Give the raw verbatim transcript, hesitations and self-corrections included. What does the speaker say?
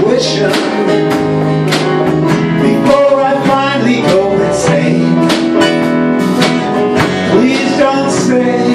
intuition before I finally go insane. Please don't say